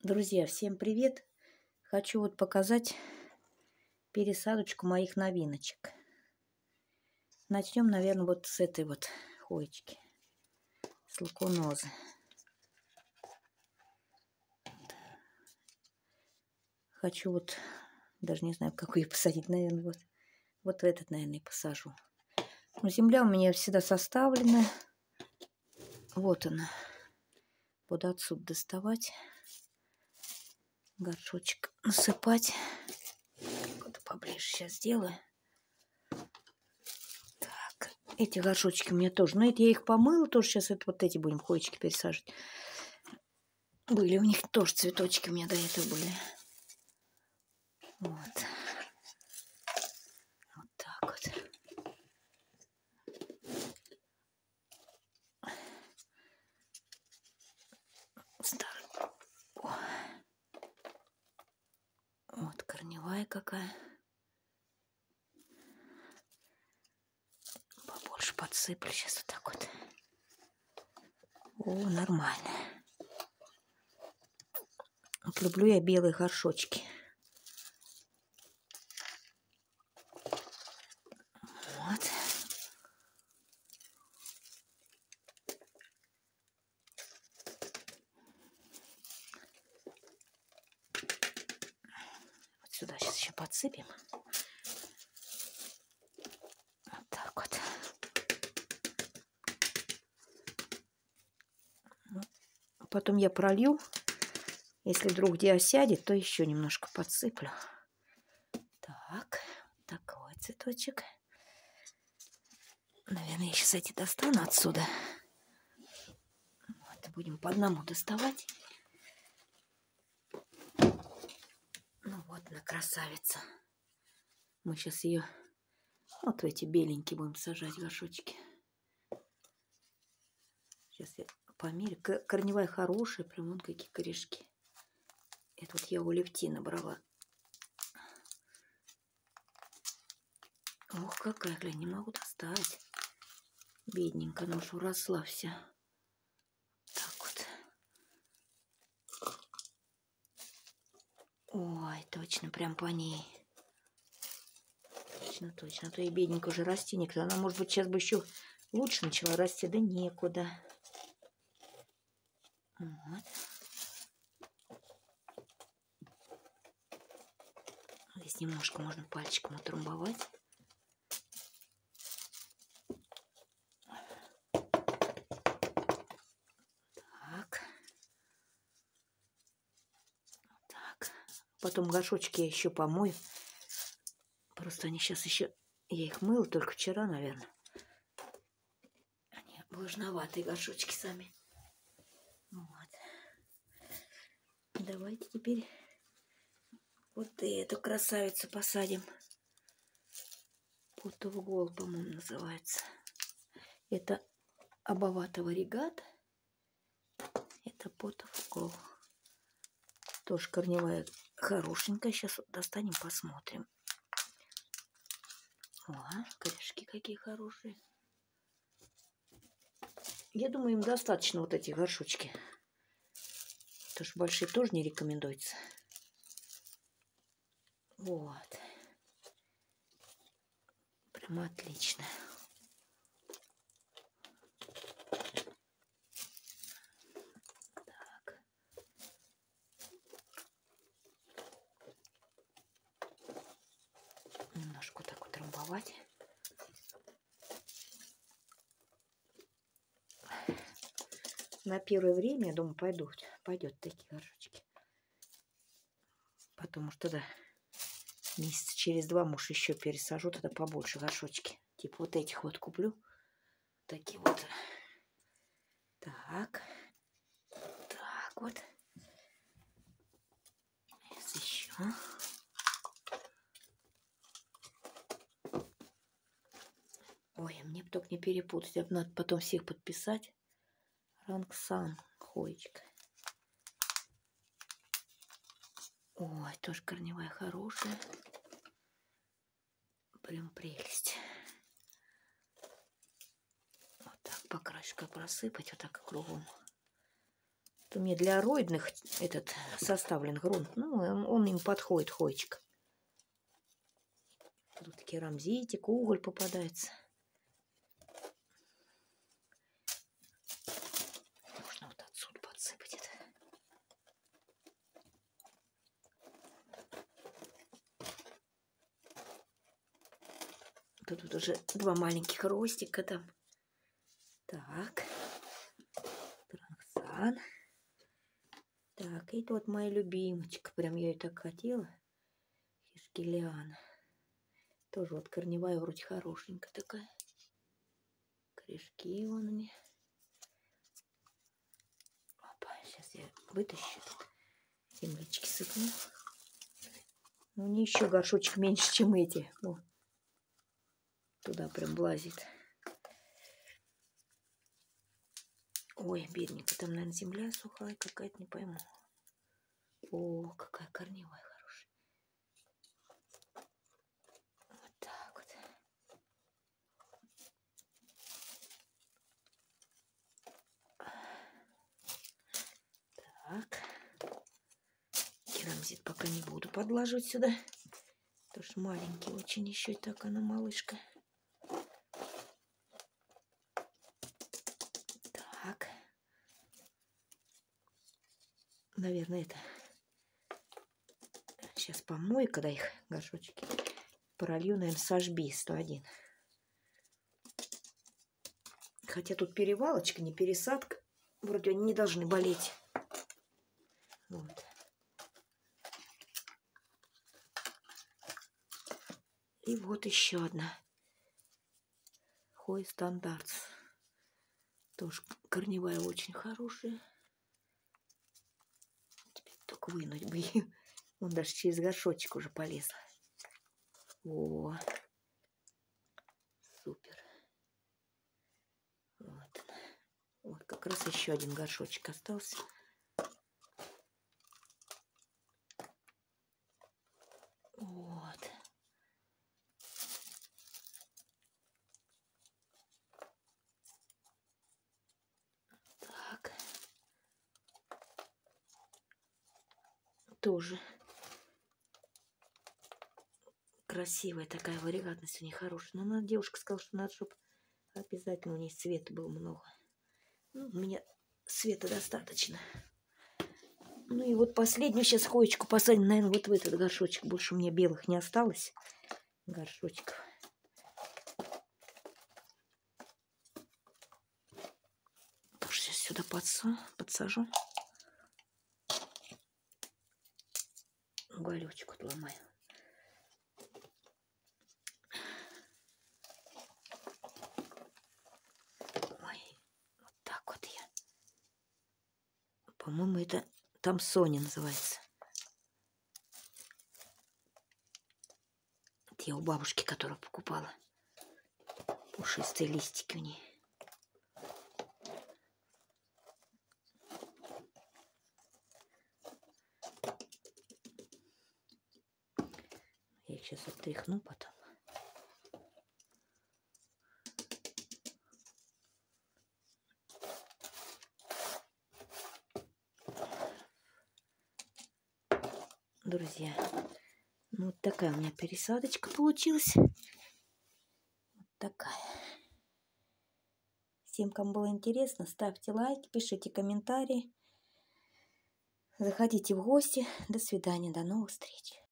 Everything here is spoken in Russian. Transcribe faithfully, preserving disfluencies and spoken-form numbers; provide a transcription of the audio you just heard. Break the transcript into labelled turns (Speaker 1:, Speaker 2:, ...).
Speaker 1: Друзья, всем привет! Хочу вот показать пересадочку моих новиночек. Начнем, наверное, вот с этой вот хоечки, с лакунозы. Хочу вот, даже не знаю, как ее посадить, наверное, вот, вот в этот, наверное, и посажу. Но земля у меня всегда составлена. Вот она. Буду отсюда доставать. Горшочек насыпать. Куда поближе сейчас сделаю. Так, эти горшочки у меня тоже. Но это я их помыла тоже. Сейчас это вот эти будем хоечки пересаживать. Были у них тоже цветочки у меня до этого были. Вот. Вот так вот. Старый. О. Вот корневая какая. Побольше подсыплю сейчас вот так вот. О, нормально. Вот люблю я белые горшочки. Вот. Вот сюда сейчас еще подсыпем. Вот так вот. Потом я пролью. Если вдруг где осядет, то еще немножко подсыплю. Так, такой цветочек. Наверное, я сейчас эти достану отсюда. Вот, будем по одному доставать. Ну вот она, красавица. Мы сейчас ее вот в эти беленькие будем сажать горшочки. Сейчас я померю. Корневая хорошая, прям вон какие корешки. Это вот я у Левтины брала. Ох, какая, глянь, не могу достать. Бедненько, она уж уросла вся. Так вот. Ой, точно, прям по ней. Точно, точно. А то и бедненько уже расти некуда. Она, может быть, сейчас бы еще лучше начала расти, да некуда. Вот. Здесь немножко можно пальчиком утрамбовать. Так. Так. Потом горшочки я еще помою. Просто они сейчас еще... Я их мыла только вчера, наверное. Они влажноватые горшочки сами. Вот. Давайте теперь вот эту красавицу посадим. Pot of Gold, по-моему, называется. Это Абавата варигата. Это Pot of Gold. Тоже корневая хорошенькая. Сейчас достанем, посмотрим. О, корешки какие хорошие. Я думаю, им достаточно вот эти горшочки. Потому что большие тоже не рекомендуется. Вот. Прям отлично. Так. Немножко вот так вот трамбовать. На первое время, я думаю, пойдут, пойдет такие горшочки. Потом уж тогда месяца через два, может, еще пересажу тогда побольше горшочки. Типа вот этих вот куплю. Такие вот. Так. Так вот. Сейчас еще. Ой, мне бы только не перепутать. Надо потом всех подписать. Рангсан хоечка. Ой, тоже корневая хорошая. Прям прелесть. Вот так по краешку просыпать, вот так кругом. Это мне для ароидных этот составлен грунт. Ну, он им подходит, хоечка. Тут керамзитик, уголь попадается. Можно вот отсюда подсыпать это. Тут, тут уже два маленьких ростика там. Так. Транксан. Так, и вот моя любимочка. Прям я ее так хотела. Фишкелиана. Тоже вот корневая вроде хорошенькая такая. Корешки вон они. Опа, сейчас я вытащу. Землички сыпну. Ну, не еще горшочек меньше, чем эти. О. Туда прям влазит. Ой, бедненько, там, наверное, земля сухая какая-то, не пойму. О, какая корневая хорошая. Вот так вот. Так. Керамзит пока не буду подлаживать сюда. Потому что маленький очень еще, так она малышка. Так. Наверное, это... Сейчас помою, когда их горшочки. Пролью, наверное, с эйч би сто один. Хотя тут перевалочка, не пересадка. Вроде они не должны болеть. Вот. И вот еще одна. Хой стандарт. Тоже корневая очень хорошая. Теперь только вынуть бы ее. Он даже через горшочек уже полезла. О, супер. Вот. Вот как раз еще один горшочек остался. Вот. Так. Тоже красивая такая варигатность у нее хорошая. Но она, девушка сказала, что надо, чтобы обязательно у нее света было много. Ну, у меня света достаточно. Ну и вот последнюю сейчас хоечку посадим, наверное, вот в этот горшочек. Больше у меня белых не осталось горшочков. Тоже сейчас сюда подсу, подсажу. Уголечек вот ломаю. Ой, вот так вот я. По-моему, это там Соня называется. Это я у бабушки, которую покупала. Пушистые листики у нее. Я их сейчас отряхну потом. Друзья, ну вот такая у меня пересадочка получилась. Вот такая. Всем, кому было интересно, ставьте лайки, пишите комментарии. Заходите в гости. До свидания, до новых встреч.